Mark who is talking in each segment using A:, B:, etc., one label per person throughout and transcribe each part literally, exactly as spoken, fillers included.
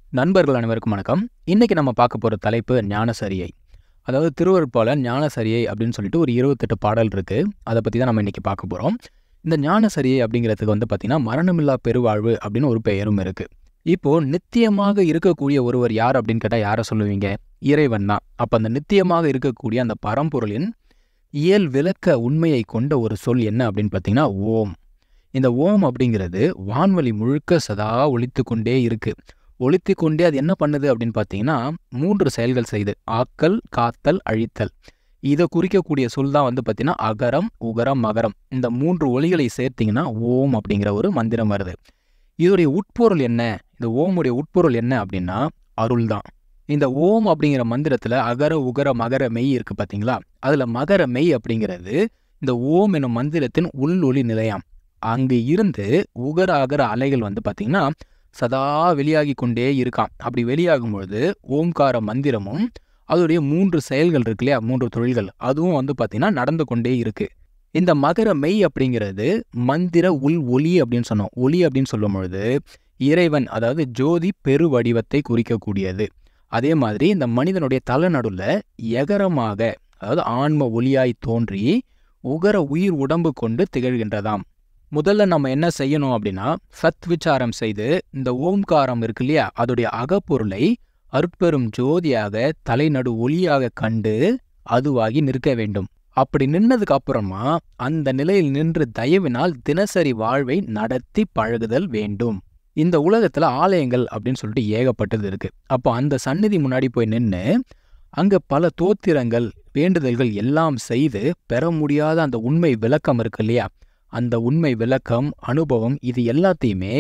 A: நண்பர்கள் அனைவருக்கும் வணக்கம். இன்னைக்கு நம்ம பார்க்க போற தலைப்பு ஞானசரியை. அதாவது திருவருட்பால ஞானசரியை அப்படின்னு சொல்லிட்டு ஒரு இருபத்தி எட்டு பாடல் இருக்கு. அதை பத்தி தான் நம்ம இன்னைக்கு பார்க்க போறோம். இந்த ஞானசரியை அப்படிங்கிறதுக்கு வந்து பார்த்தீங்கன்னா மரணமில்லா பெருவாழ்வு அப்படின்னு ஒரு பெயரும் இருக்கு. இப்போ நித்தியமாக இருக்கக்கூடிய ஒருவர் யார் அப்படின்னு கேட்டால் யாரை சொல்லுவீங்க? இறைவன் தான். அப்போ அந்த நித்தியமாக இருக்கக்கூடிய அந்த பரம்பொருளின் இயல் விளக்க உண்மையை கொண்ட ஒரு சொல் என்ன அப்படின்னு பார்த்தீங்கன்னா ஓம். இந்த ஓம் அப்படிங்கிறது வான்வழி முழுக்க சதா ஒலித்து கொண்டே இருக்கு. ஒலித்து கொண்டே அது என்ன பண்ணுது அப்படின்னு பார்த்தீங்கன்னா மூன்று செயல்கள் செய்யுது. ஆக்கல், காத்தல், அழித்தல். இதை குறிக்கக்கூடிய சொல் தான் வந்து பார்த்தீங்கன்னா அகரம், உகரம், மகரம். இந்த மூன்று ஒலிகளை சேர்த்தீங்கன்னா ஓம் அப்படிங்கிற ஒரு மந்திரம் வருது. இதோடைய உட்பொருள் என்ன? இந்த ஓமுடைய உட்பொருள் என்ன அப்படின்னா அருள் தான். இந்த ஓம் அப்படிங்கிற மந்திரத்தில் அகர, உகர, மகர, மெய் இருக்கு பார்த்தீங்களா? அதில் மகர மெய் அப்படிங்கிறது இந்த ஓம் என்னும் மந்திரத்தின் உள் ஒளி நிலையம். அங்கு இருந்து உகர அகர அலைகள் வந்து பார்த்தீங்கன்னா சதா வெளியாகி கொண்டே இருக்கான். அப்படி வெளியாகும் பொழுது ஓம்கார மந்திரமும் அதோடைய மூன்று செயல்கள் இருக்கு இல்லையா, மூன்று தொழில்கள், அதுவும் வந்து பார்த்தீங்கன்னா நடந்து கொண்டே இருக்கு. இந்த மகர மெய் அப்படிங்கிறது மந்திர உள் ஒளி அப்படின்னு சொன்னோம். ஒளி அப்படின்னு சொல்லும் பொழுது இறைவன், அதாவது ஜோதி பெருவடிவத்தை குறிக்கக்கூடியது. அதே மாதிரி இந்த மனிதனுடைய தலைநடுல எகரமாக, அதாவது ஆன்ம ஒளியாய் தோன்றி உகர உயிர் உடம்பு கொண்டு திகழ்கின்றதாம். முதல்ல நம்ம என்ன செய்யணும் அப்படின்னா சத் விசாரம் செய்து இந்த ஓம்காரம் இருக்கு இல்லையா, அதோடைய அகப்பொருளை அருட்பெரும் ஜோதியாக தலைநடு ஒளியாக கண்டு அதுவாகி நிற்க வேண்டும். அப்படி நின்னதுக்கு அப்புறமா அந்த நிலையில் நின்று தயவினால் தினசரி வாழ்வை நடத்தி பழகுதல் வேண்டும். இந்த உலகத்துல ஆலயங்கள் அப்படின்னு சொல்லிட்டு ஏகப்பட்டது இருக்கு. அப்போ அந்த சந்நிதி முன்னாடி போய் நின்று அங்க பல தோத்திரங்கள், வேண்டுதல்கள் எல்லாம் செய்து பெற முடியாத அந்த உண்மை விளக்கம் இருக்கு இல்லையா, அந்த உண்மை விளக்கம், அனுபவம், இது எல்லாத்தையுமே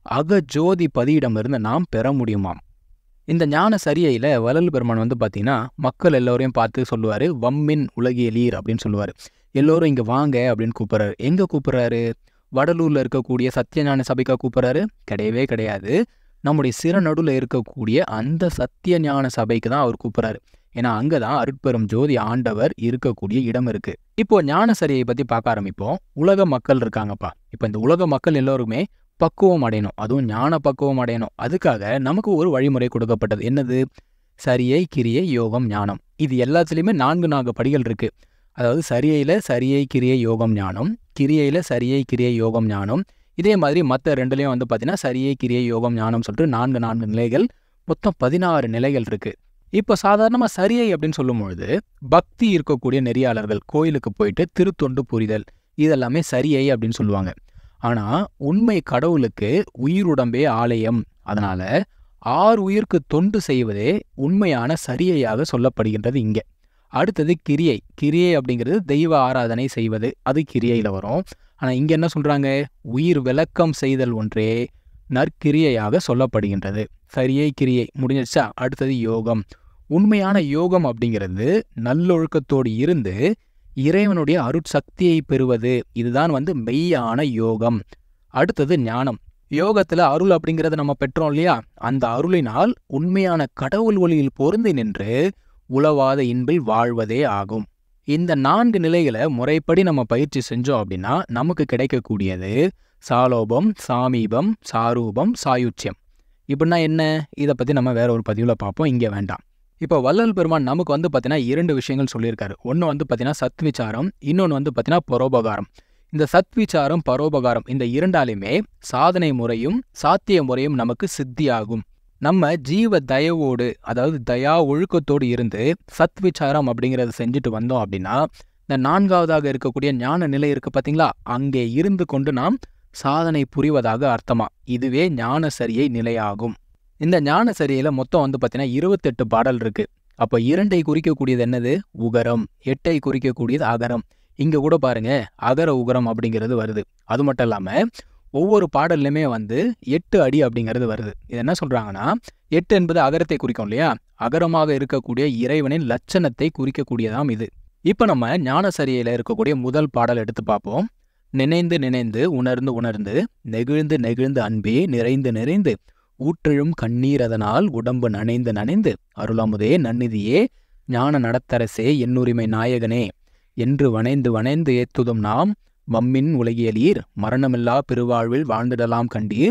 A: அகஜோதி பதியிடமிருந்து நாம் பெற முடியுமாம். இந்த ஞான சரியையில் வள்ளல் பெருமான் வந்து பார்த்தீங்கன்னா மக்கள் எல்லோரையும் பார்த்து சொல்லுவார், வம்மின் உலகியலீர் அப்படின்னு சொல்லுவார். எல்லோரும் இங்கே வாங்க அப்படின்னு கூப்பிட்றாரு. எங்கே கூப்பிட்றாரு? வடலூரில் இருக்கக்கூடிய சத்தியஞான சபைக்கா கூப்பிட்றாரு? கிடையவே கிடையாது. நம்முடைய சிறநடுவில் இருக்கக்கூடிய அந்த சத்தியஞான சபைக்கு தான் அவர் கூப்பிட்றாரு. ஏன்னா அங்கே தான் அருட்பெரும் ஜோதி ஆண்டவர் இருக்கக்கூடிய இடம் இருக்கு. இப்போ ஞானசரியை பற்றி பார்க்க ஆரம்பிப்போம். உலக மக்கள் இருக்காங்கப்பா. இப்போ இந்த உலக மக்கள் எல்லோருமே பக்குவம் அடையணும், அதுவும் ஞான பக்குவம் அடையணும். அதுக்காக நமக்கு ஒரு வழிமுறை கொடுக்கப்பட்டது. என்னது? சரியை, கிரியை, யோகம், ஞானம். இது எல்லாத்துலேயுமே நான்கு நான்கு படிகள் இருக்கு. அதாவது சரியையில் சரியை, கிரியை, யோகம், ஞானம். கிரியையில் சரியை, கிரியை, யோகம், ஞானம். இதே மாதிரி மற்ற ரெண்டுலேயும் வந்து பார்த்தீங்கன்னா சரியை, கிரியை, யோகம், ஞானம் சொல்லிட்டு நான்கு நான்கு நிலைகள், மொத்தம் பதினாறு நிலைகள் இருக்கு. இப்போ சாதாரணமாக சரியை அப்படின்னு சொல்லும்பொழுது பக்தி இருக்கக்கூடிய நெறியாளர்கள் கோயிலுக்கு போயிட்டு திருத்தொண்டு புரிதல், இதெல்லாமே சரியை அப்படின்னு சொல்லுவாங்க. ஆனால் உண்மை கடவுளுக்கு உயிருடம்பே ஆலயம். அதனால ஆறு உயிருக்கு தொண்டு செய்வதே உண்மையான சரியையாக சொல்லப்படுகின்றது இங்கே. அடுத்தது கிரியை. கிரியை அப்படிங்கிறது தெய்வ ஆராதனை செய்வது, அது கிரியையில் வரும். ஆனால் இங்கே என்ன சொல்கிறாங்க? உயிர் விளக்கம் செய்தல் ஒன்றே நற்கிரியையாக சொல்லப்படுகின்றது. சரியை, கிரியை முடிஞ்சிடுச்சா? அடுத்தது யோகம். உண்மையான யோகம் அப்படிங்கிறது நல்லொழுக்கத்தோடு இருந்து இறைவனுடைய அருட்சக்தியை பெறுவது. இதுதான் வந்து மெய்யான யோகம். அடுத்தது ஞானம். யோகத்தில் அருள் அப்படிங்கிறத நம்ம பெற்றோம் இல்லையா, அந்த அருளினால் உண்மையான கடவுள் ஒளியில் பொருந்தி நின்று உலவாத இன்பில் வாழ்வதே ஆகும். இந்த நான்கு நிலைகளை முறைப்படி நம்ம பயிற்சி செஞ்சோம் அப்படின்னா நமக்கு கிடைக்கக்கூடியது சாலோபம், சாமீபம், சாரூபம், சாயுச்சியம். இப்படின்னா என்ன? இதை பற்றி நம்ம வேற ஒரு பதிவில் பார்ப்போம், இங்கே வேண்டாம். இப்போ வள்ளல் பெருமான் நமக்கு வந்து பார்த்தீங்கன்னா இரண்டு விஷயங்கள் சொல்லியிருக்காரு. ஒன்று வந்து பார்த்தீங்கன்னா சத்விச்சாரம், இன்னொன்று வந்து பார்த்தீங்கன்னா பரோபகாரம். இந்த சத்விச்சாரம், பரோபகாரம் இந்த இரண்டாலுமே சாதனை முறையும் சாத்திய முறையும் நமக்கு சித்தியாகும். நம்ம ஜீவ தயவோடு, அதாவது தயா ஒழுக்கத்தோடு இருந்து சத்விச்சாரம் அப்படிங்கிறத செஞ்சுட்டு வந்தோம் அப்படின்னா இந்த நான்காவதாக இருக்கக்கூடிய ஞான நிலை இருக்கு பார்த்தீங்களா, அங்கே இருந்து கொண்டு நாம் சாதனை புரிவதாக அர்த்தமா. இதுவே ஞானசரியை நிலையாகும். இந்த ஞானசரியில மொத்தம் வந்து பார்த்தீங்கன்னா இருபத்தெட்டு பாடல் இருக்கு. அப்போ இரண்டை குறிக்கக்கூடியது என்னது? உகரம். எட்டை குறிக்கக்கூடியது அகரம். இங்க கூட பாருங்க அகர உகரம் அப்படிங்கிறது வருது. அது மட்டும் இல்லாம ஒவ்வொரு பாடல்லையுமே வந்து எட்டு அடி அப்படிங்கிறது வருது. இது என்ன சொல்றாங்கன்னா எட்டு என்பது அகரத்தை குறிக்கும் இல்லையா, அகரமாக இருக்கக்கூடிய இறைவனின் லட்சணத்தை குறிக்கக்கூடியதாம் இது. இப்போ நம்ம ஞானசரியில இருக்கக்கூடிய முதல் பாடல் எடுத்து பார்ப்போம். நினைந்து நினைந்து உணர்ந்து உணர்ந்து நெகிழ்ந்து நெகிழ்ந்து அன்பே நிறைந்து நிறைந்து ஊற்றெழும் கண்ணீர் அதனால் உடம்பு நனைந்து நனைந்து அருளமுதே நன்னிதியே ஞான நடத்தரசே என்னுரிமை நாயகனே என்று வனைந்து வனைந்து ஏத்துதும் நாம் வம்மின் உலகியலீர் மரணமில்லா பெருவாழ்வில் வாழ்ந்திடலாம் கண்டீர்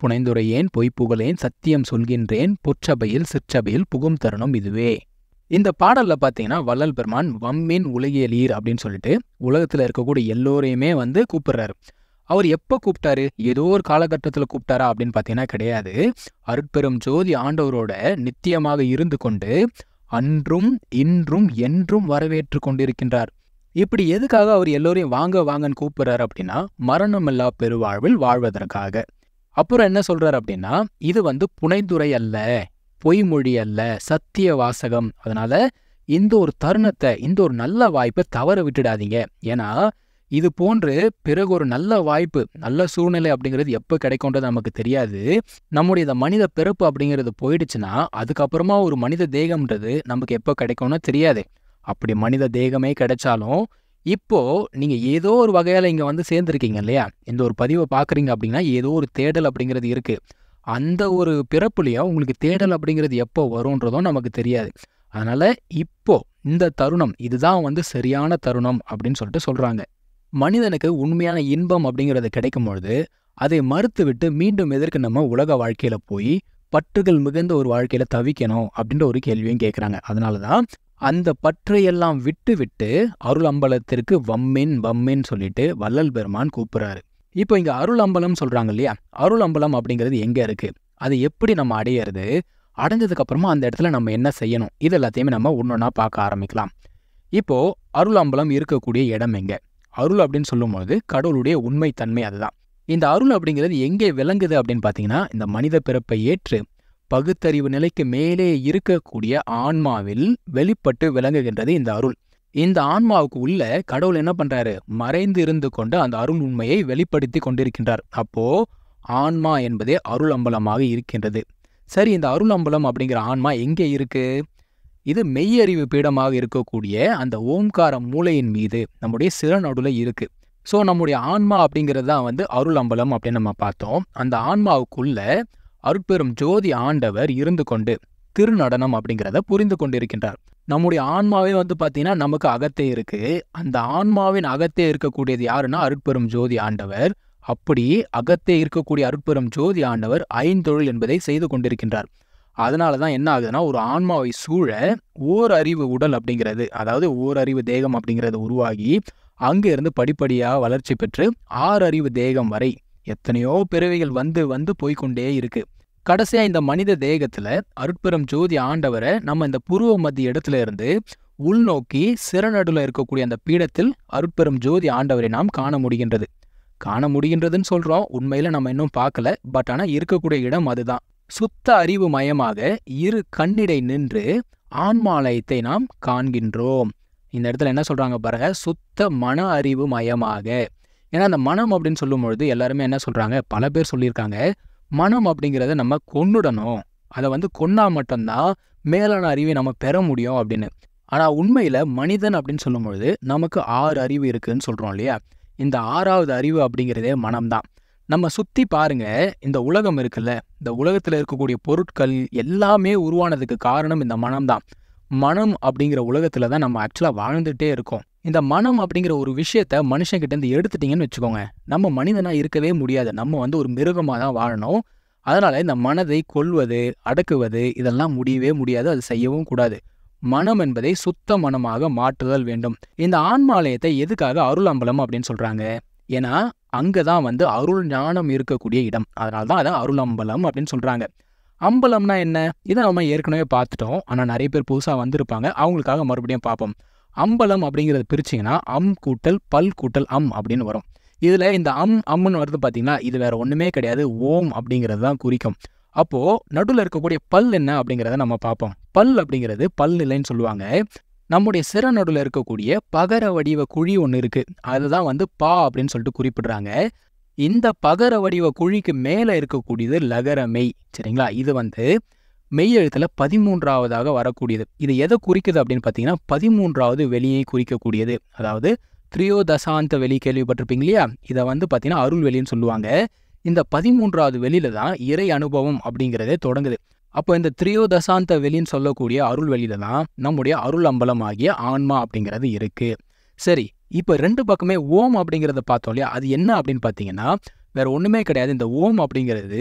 A: புனைந்துரையேன் பொய் புகழேன் சத்தியம் சொல்கின்றேன் பொற்சபையில் சிற்சபையில் புகும் தருணம் இதுவே. இந்த பாடல்ல பார்த்தீங்கன்னா வள்ளல் பெருமான் வம்மின் உலகியலீர் அப்படின்னு சொல்லிட்டு உலகத்துல இருக்கக்கூடிய எல்லோரையுமே வந்து கூப்பிடுறாரு. அவர் எப்போ கூப்பிட்டாரு? ஏதோ ஒரு காலகட்டத்தில் கூப்பிட்டாரா அப்படின்னு பார்த்தீங்கன்னா கிடையாது. அருட்பெரும் ஜோதி ஆண்டவரோட நித்தியமாக இருந்து கொண்டு அன்றும் இன்றும் என்றும் வரவேற்று கொண்டிருக்கின்றார். இப்படி எதுக்காக அவர் எல்லோரையும் வாங்க வாங்கன்னு கூப்பிடுறாரு அப்படின்னா, மரணமில்லா பெருவாழ்வில் வாழ்வதற்காக. அப்புறம் என்ன சொல்றாரு அப்படின்னா, இது வந்து புனைந்துரை அல்ல, பொய்மொழி அல்ல, சத்திய வாசகம். அதனால இந்த ஒரு தருணத்தை, இந்த ஒரு நல்ல வாய்ப்பை தவற விட்டுடாதீங்க. ஏன்னா இது போன்று பிறகு ஒரு நல்ல வாய்ப்பு, நல்ல சூழ்நிலை அப்படிங்கிறது எப்போ கிடைக்கும்ன்றது நமக்கு தெரியாது. நம்முடைய இந்த மனித பிறப்பு அப்படிங்கிறது போயிடுச்சுன்னா அதுக்கப்புறமா ஒரு மனித தேகம்ன்றது நமக்கு எப்போ கிடைக்கும்னு தெரியாது. அப்படி மனித தேகமே கிடைச்சாலும் இப்போ நீங்க ஏதோ ஒரு வகையால இங்க வந்து சேர்ந்துருக்கீங்க இல்லையா? இந்த ஒரு பதிவை பார்க்குறீங்க அப்படின்னா ஏதோ ஒரு தேடல் அப்படிங்கிறது இருக்கு. அந்த ஒரு பிறப்புலையும் உங்களுக்கு தேடல் அப்படிங்கிறது எப்போ வரும்ன்றதும் நமக்கு தெரியாது. அதனால இப்போ இந்த தருணம் இதுதான் வந்து சரியான தருணம் அப்படின்னு சொல்லிட்டு சொல்றாங்க. மனிதனுக்கு உண்மையான இன்பம் அப்படிங்கிறது கிடைக்கும் பொழுது அதை மறுத்து விட்டு மீண்டும் எதற்கு நம்ம உலக வாழ்க்கையில போய் பற்றுகள் மிகுந்த ஒரு வாழ்க்கையில தவிக்கணும் அப்படின்ற ஒரு கேள்வியும் கேட்குறாங்க. அதனாலதான் அந்த பற்றையெல்லாம் விட்டு விட்டு அருள் அம்பலத்திற்கு வம்மின் வம்மின்னு சொல்லிட்டு வள்ளல் பெருமான் கூப்பிடுறாரு. இப்போ இங்க அருள் அம்பலம் சொல்றாங்க இல்லையா? அருள் அம்பலம் அப்படிங்கிறது எங்க இருக்கு? அதை எப்படி நம்ம அடையிறது? அடைஞ்சதுக்கு அப்புறமா அந்த இடத்துல நம்ம என்ன செய்யணும்? இது எல்லாத்தையுமே நம்ம ஒன்னொன்னா பார்க்க ஆரம்பிக்கலாம். இப்போ அருள் அம்பலம் இருக்கக்கூடிய இடம் எங்க? அருள் அப்படின்னு சொல்லும்போது கடவுளுடைய உண்மை தன்மை அதுதான். இந்த அருள் அப்படிங்கிறது எங்கே விளங்குது அப்படின்னு பார்த்தீங்கன்னா, இந்த மனித பிறப்பை ஏற்று பகுத்தறிவு நிலைக்கு மேலே இருக்கக்கூடிய ஆன்மாவில் வெளிப்பட்டு விளங்குகின்றது இந்த அருள். இந்த ஆன்மாவுக்கு உள்ள கடவுள் என்ன பண்றாரு? மறைந்து இருந்து கொண்டு அந்த அருள் உண்மையை வெளிப்படுத்தி கொண்டிருக்கின்றார். அப்போ ஆன்மா என்பதே அருள் அம்பலமாக இருக்கின்றது. சரி, இந்த அருள் அம்பலம் அப்படிங்கிற ஆன்மா எங்கே இருக்கு? இது மெய்யறிவு பீடமாக இருக்கக்கூடிய அந்த ஓம்கார மூளையின் மீது நம்முடைய சிறநடுல இருக்கு. ஸோ நம்முடைய ஆன்மா அப்படிங்கிறது தான் வந்து அருள் அம்பலம் அப்படின்னு நம்ம பார்த்தோம். அந்த ஆன்மாவுக்குள்ள அருட்பெரும் ஜோதி ஆண்டவர் இருந்து கொண்டு திருநடனம் அப்படிங்கிறத புரிந்து கொண்டிருக்கின்றார். நம்முடைய ஆன்மாவே வந்து பார்த்தீங்கன்னா நமக்கு அகத்தே இருக்கு. அந்த ஆன்மாவின் அகத்தே இருக்கக்கூடியது யாருன்னா அருட்பெரும் ஜோதி ஆண்டவர். அப்படி அகத்தே இருக்கக்கூடிய அருட்பெரும் ஜோதி ஆண்டவர் ஐந்தொழில் என்பதை செய்து கொண்டிருக்கின்றார். அதனால தான் என்ன ஆகுதுன்னா, ஒரு ஆன்மாவை சூழ ஓர் அறிவு உடல் அப்படிங்கிறது, அதாவது ஓர் அறிவு தேகம் அப்படிங்கிறது உருவாகி அங்க இருந்து படிப்படியாக வளர்ச்சி பெற்று ஆறு அறிவு தேகம் வரை எத்தனையோ பிறவிகள் வந்து வந்து போய்கொண்டே இருக்கு. கடைசியா இந்த மனித தேகத்துல அருட்பெரும் ஜோதி ஆண்டவரை நம்ம இந்த புருவ மத்திய இடத்துல இருந்து உள்நோக்கி சிறநடுல இருக்கக்கூடிய அந்த பீடத்தில் அருட்பெரும் ஜோதி ஆண்டவரை நாம் காண முடிகின்றது. காண முடிகின்றதுன்னு சொல்றோம், உண்மையில நம்ம இன்னும் பார்க்கல. பட் ஆனா இருக்கக்கூடிய இடம் அதுதான். சுத்த அறிவு மயமாக இரு கண்ணிடை நின்று ஆன்மாலயத்தை நாம் காண்கின்றோம். இந்த இடத்துல என்ன சொல்றாங்க பாருங்க, சுத்த மன அறிவு மயமாக. ஏன்னா அந்த மனம் அப்படின்னு சொல்லும் பொழுது எல்லாருமே என்ன சொல்றாங்க, பல பேர் சொல்லியிருக்காங்க, மனம் அப்படிங்கிறத நம்ம கொன்னுடணும், அதை வந்து கொன்னா மட்டும்தான் மேலான அறிவை நம்ம பெற முடியும் அப்படின்னு. ஆனா உண்மையில மனிதன் அப்படின்னு சொல்லும் பொழுது நமக்கு ஆறு அறிவு இருக்குன்னு சொல்றோம் இல்லையா? இந்த ஆறாவது அறிவு அப்படிங்கிறதே மனம்தான். நம்ம சுத்தி பாருங்க, இந்த உலகம் இருக்குல்ல, இந்த உலகத்துல இருக்கக்கூடிய பொருட்கள் எல்லாமே உருவானதுக்கு காரணம் இந்த மனம்தான். மனம் அப்படிங்கிற உலகத்துல தான் நம்ம ஆக்சுவலா வாழ்ந்துட்டே இருக்கோம். இந்த மனம் அப்படிங்கிற ஒரு விஷயத்த மனுஷங்கிட்ட இருந்து எடுத்துட்டீங்கன்னு வச்சுக்கோங்க, நம்ம மனிதனா இருக்கவே முடியாது. நம்ம வந்து ஒரு மிருகமா தான் வாழணும். அதனால இந்த மனதை கொல்வது, அடக்குவது இதெல்லாம் முடியவே முடியாது. அது செய்யவும் கூடாது. மனம் என்பதை சுத்த மனமாக மாற்றுதல் வேண்டும். இந்த ஆன்மாலயத்தை எதுக்காக அருள் அம்பலம் அப்படின்னு சொல்றாங்க? ஏன்னா அங்கதான் வந்து அருள் ஞானம் இருக்கக்கூடிய இடம். அதனால்தான் அதை அருள் அம்பலம் அப்படின்னு சொல்றாங்க. அம்பலம்னா என்ன? இதை நம்ம ஏற்கனவே பார்த்துட்டோம். ஆனா நிறைய பேர் புதுசா வந்திருப்பாங்க, அவங்களுக்காக மறுபடியும் பார்ப்போம். அம்பலம் அப்படிங்கிறது பிரிச்சிங்கன்னா அம் கூட்டல் பல் கூட்டல் அம் அப்படின்னு வரும். இதுல இந்த அம் அம்முன்னு வருது பார்த்தீங்கன்னா, இது வேற ஒண்ணுமே கிடையாது, ஓம் அப்படிங்கிறது தான் குறிக்கும். அப்போ நடுவில் இருக்கக்கூடிய பல் என்ன அப்படிங்கிறத நம்ம பார்ப்போம். பல் அப்படிங்கிறது பல்நிலைன்னு சொல்லுவாங்க. நம்முடைய சிறநடுவில் இருக்கக்கூடிய பகர வடிவ குழி ஒன்று இருக்கு, அதுதான் வந்து பா அப்படின்னு சொல்லிட்டு குறிப்பிடுறாங்க. இந்த பகர வடிவ குழிக்கு மேலே இருக்கக்கூடியது லகரமை. சரிங்களா? இது வந்து மெய்யெழுத்துல பதிமூன்றாவதாக வரக்கூடியது. இது எதை குறிக்குது அப்படின்னு பார்த்தீங்கன்னா, பதிமூன்றாவது வெளியை குறிக்கக்கூடியது. அதாவது திரியோதசாந்த வெளி கேள்விப்பட்டிருப்பீங்க இல்லையா? இதை வந்து பார்த்தீங்கன்னா அருள் வெளின்னு சொல்லுவாங்க. இந்த பதிமூன்றாவது வெளியில தான் இறை அனுபவம் அப்படிங்கிறதே தொடங்குது. அப்போ இந்த திரியோதசாந்த வெளின்னு சொல்லக்கூடிய அருள் வெளியில தான் நம்முடைய அருள் அம்பலம் ஆகிய ஆன்மா அப்படிங்கிறது இருக்கு. சரி, இப்போ ரெண்டு பக்கமே ஓம் அப்படிங்கிறத பார்த்தோம் இல்லையா? அது என்ன அப்படின்னு பார்த்தீங்கன்னா வேற ஒண்ணுமே கிடையாது. இந்த ஓம் அப்படிங்கிறது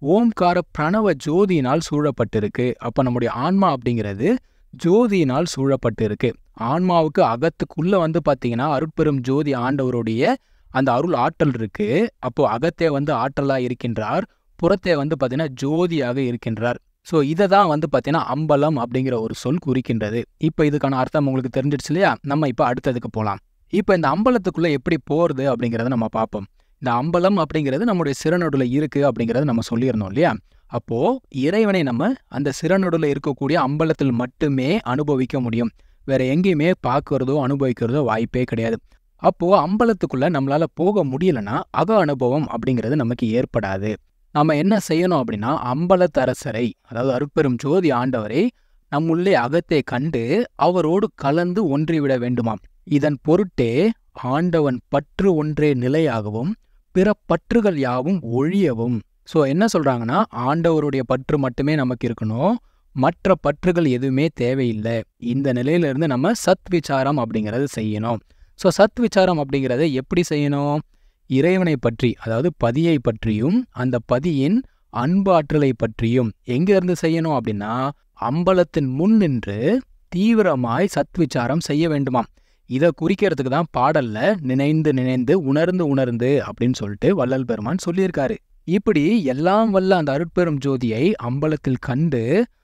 A: ஓம்கார பிரணவ ஜோதியினால் சூழப்பட்டிருக்கு. அப்போ நம்முடைய ஆன்மா அப்படிங்கிறது ஜோதியினால் சூழப்பட்டு இருக்கு. ஆன்மாவுக்கு அகத்துக்குள்ள வந்து பார்த்தீங்கன்னா அருட்பெரும் ஜோதி ஆண்டவருடைய அந்த அருள் ஆற்றல் இருக்கு. அப்போ அகத்தே வந்து ஆற்றலா இருக்கின்றார், புறத்தே வந்து பார்த்தீங்கன்னா ஜோதியாக இருக்கின்றார். ஸோ இதை தான் வந்து பார்த்தீங்கன்னா அம்பலம் அப்படிங்கிற ஒரு சொல் குறிக்கின்றது. இப்போ இதுக்கான அர்த்தம் உங்களுக்கு தெரிஞ்சிடுச்சு இல்லையா? நம்ம இப்போ அடுத்ததுக்கு போகலாம். இப்போ இந்த அம்பலத்துக்குள்ள எப்படி போகிறது அப்படிங்கிறத நம்ம பார்ப்போம். இந்த அம்பலம் அப்படிங்கிறது நம்முடைய சிறநடுல இருக்கு அப்படிங்கிறத நம்ம சொல்லியிருந்தோம் இல்லையா? அப்போ இறைவனை நம்ம அந்த சிறநடுல இருக்கக்கூடிய அம்பலத்தில் மட்டுமே அனுபவிக்க முடியும். வேற எங்கேயுமே பார்க்கறதோ அனுபவிக்கிறதோ வாய்ப்பே கிடையாது. அப்போ அம்பலத்துக்குள்ள நம்மளால போக முடியலன்னா அக அனுபவம் அப்படிங்கிறது நமக்கு ஏற்படாது. நம்ம என்ன செய்யணும் அப்படின்னா, அம்பலத்தரசரை, அதாவது அருட்பெரும் ஜோதி ஆண்டவரை நம்முள்ளே அகத்தை கண்டு அவரோடு கலந்து ஒன்றிவிட வேண்டுமாம். இதன் பொருட்டே ஆண்டவன் பற்று ஒன்றே நிலையாகவும் பிற பற்றுகள் யாவும் ஒழியவும். ஸோ என்ன சொல்றாங்கன்னா, ஆண்டவருடைய பற்று மட்டுமே நமக்கு இருக்கணும், மற்ற பற்றுகள் எதுவுமே தேவையில்லை. இந்த நிலையிலிருந்து நம்ம சத் விசாரம் அப்படிங்கிறது செய்யணும். ஸோ சத் விசாரம் அப்படிங்கிறத எப்படி செய்யணும்? இறைவனை பற்றி, அதாவது பதியை பற்றியும் அந்த பதியின் அன்பாற்றலை பற்றியும் எங்கிருந்து செய்யணும் அப்படின்னா, அம்பலத்தின் முன் நின்று தீவிரமாய் சத் விசாரம் செய்ய வேண்டுமாம். இதை குறிக்கிறதுக்கு தான் பாடல்ல நினைந்து நினைந்து உணர்ந்து உணர்ந்து அப்படின்னு சொல்லிட்டு வள்ளல் பெருமான் சொல்லியிருக்காரு. இப்படி எல்லாம் வல்ல அந்த அருட்பெரும் ஜோதியை அம்பலத்தில் கண்டு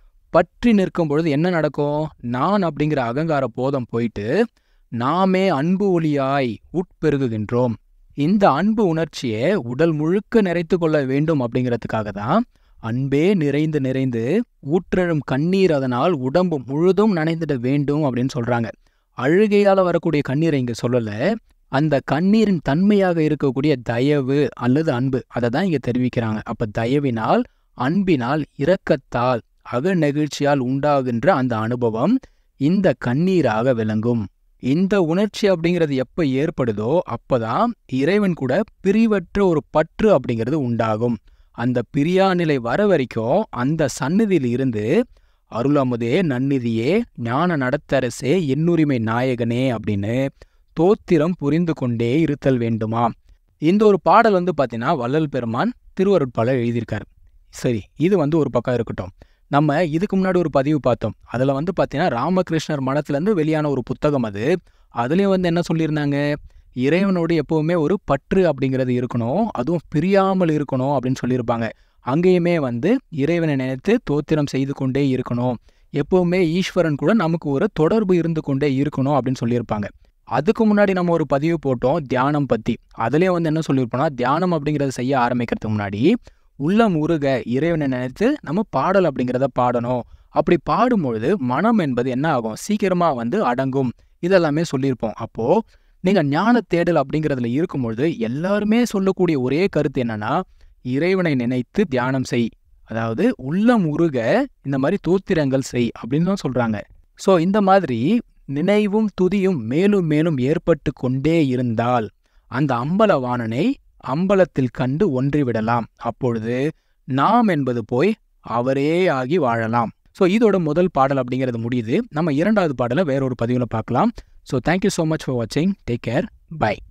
A: பற்றி நிற்கும் பொழுது என்ன நடக்கும்? நான் அப்படிங்கிற அகங்கார போதம் போயிட்டு நாமே அன்பு ஒளியாய் உட்பெருகுகின்றோம். இந்த அன்பு உணர்ச்சியை உடல் முழுக்க நிறைத்து கொள்ள வேண்டும் அப்படிங்கிறதுக்காக தான் அன்பே நிறைந்து நிறைந்து ஊற்றெழும் கண்ணீர் அதனால் உடம்பு முழுதும் நனைந்திட வேண்டும் அப்படின்னு சொல்றாங்க. அழுகையால் வரக்கூடிய கண்ணீரை இங்க சொல்லல, அந்த கண்ணீரின் தன்மையாக இருக்கக்கூடிய தயவு அல்லது அன்பு, அதை தான் இங்க தெரிவிக்கிறாங்க. அப்ப தயவினால், அன்பினால், இரக்கத்தால், அக நெகிழ்ச்சியால் உண்டாகின்ற அந்த அனுபவம் இந்த கண்ணீராக விளங்கும். இந்த உணர்ச்சி அப்படிங்கிறது எப்ப ஏற்படுதோ அப்பதான் இறைவன் கூட பிரிவற்ற ஒரு பற்று அப்படிங்கிறது உண்டாகும். அந்த பிரியா நிலை வர வரைக்கும் அந்த சந்நிதியில் இருந்து அருளமுதே நன்னிதியே ஞான நடத்தரசே என்னுரிமை நாயகனே அப்படின்னு தோத்திரம் புரிந்து கொண்டே இருத்தல் வேண்டுமா. இந்த ஒரு பாடல் வந்து பார்த்தீங்கன்னா வள்ளல் பெருமான் திருவருட்பால எழுதியிருக்காரு. சரி, இது வந்து ஒரு பக்கம் இருக்கட்டும். நம்ம இதுக்கு முன்னாடி ஒரு பதிவு பார்த்தோம். அதில் வந்து பார்த்தீங்கன்னா ராமகிருஷ்ணர் மனத்துலேருந்து வெளியான ஒரு புத்தகம் அது. அதுலேயும் வந்து என்ன சொல்லியிருந்தாங்க, இறைவனோடு எப்போவுமே ஒரு பற்று அப்படிங்கிறது இருக்கணும், அதுவும் பிரியாமல் இருக்கணும் அப்படின்னு சொல்லியிருப்பாங்க. அங்கேயுமே வந்து இறைவனை நினைத்து தோத்திரம் செய்து கொண்டே இருக்கணும், எப்போவுமே ஈஸ்வரன் கூட நமக்கு ஒரு தொடர்பு இருந்து கொண்டே இருக்கணும் அப்படின்னு சொல்லியிருப்பாங்க. அதுக்கு முன்னாடி நம்ம ஒரு பதிவு போட்டோம் தியானம் பற்றி. அதுலேயே வந்து என்ன சொல்லியிருப்போம்னா, தியானம் அப்படிங்கிறத செய்ய ஆரம்பிக்கிறதுக்கு முன்னாடி உள்ளம் உருக இறைவனை நினைத்து நம்ம பாடல் அப்படிங்கிறத பாடணும். அப்படி பாடும்பொழுது மனம் என்பது என்ன ஆகும், சீக்கிரமாக வந்து அடங்கும். இதெல்லாமே சொல்லியிருப்போம். அப்போது நீங்கள் ஞான தேடல் அப்படிங்கிறதுல இருக்கும்பொழுது எல்லாருமே சொல்லக்கூடிய ஒரே கருத்து என்னன்னா, இறைவனை நினைத்து தியானம் செய், அதாவது உள்ளம் உருக இந்த மாதிரி தோத்திரங்கள் செய் அப்படின்னு தான் சொல்கிறாங்க. ஸோ இந்த மாதிரி நினைவும் துதியும் மேலும் மேலும் ஏற்பட்டு கொண்டே இருந்தால் அந்த அம்பலவாணனை அம்பலத்தில் கண்டு ஒன்றிவிடலாம். அப்பொழுது நாம் என்பது போய் அவரே ஆகி வாழலாம். ஸோ இதோட முதல் பாடல் அப்படிங்கிறது முடியுது. நம்ம இரண்டாவது பாடலை வேறொரு பதிவில் பார்க்கலாம். So thank you so much for வாட்சிங். Take care. பை.